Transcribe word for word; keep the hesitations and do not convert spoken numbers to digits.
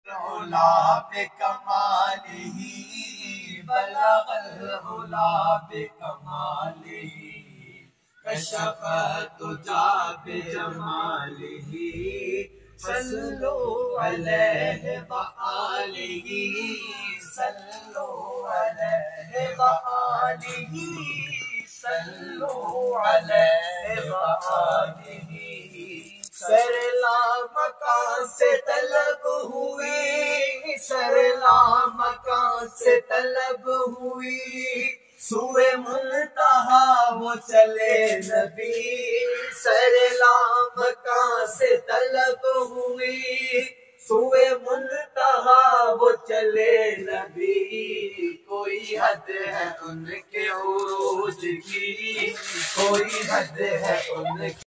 उला पे कमालिही बलगल उला पे कमालिही कशफ तुजा पे जमालिही सल्लु अलैहि व आलिही सल्लु अलैहि व आलिही सल्लु अलैहि व आलिही। सरला मकान से तलब हुई, सरला मकान से तलब हुई, सुए मुल्तहा वो चले नबी। सरला मकान से तलब हुई, सुए मुल्तहा वो चले नबी। कोई हद है उनके उरूज की, कोई हद है उनके